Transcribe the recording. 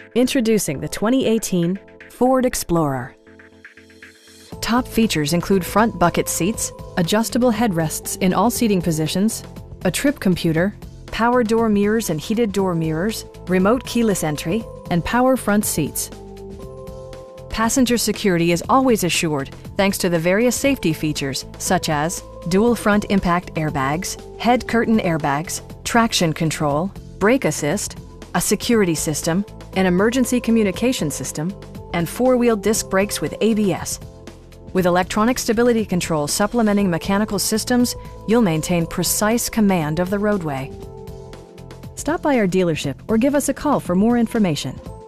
Introducing the 2018 Ford Explorer. Top features include front bucket seats, adjustable headrests in all seating positions, a trip computer, power door mirrors and heated door mirrors, remote keyless entry, and power front seats. Passenger security is always assured thanks to the various safety features such as dual front impact airbags, head curtain airbags, traction control, brake assist, a security system, an emergency communication system, and four-wheel disc brakes with ABS. With electronic stability control supplementing mechanical systems, you'll maintain precise command of the roadway. Stop by our dealership or give us a call for more information.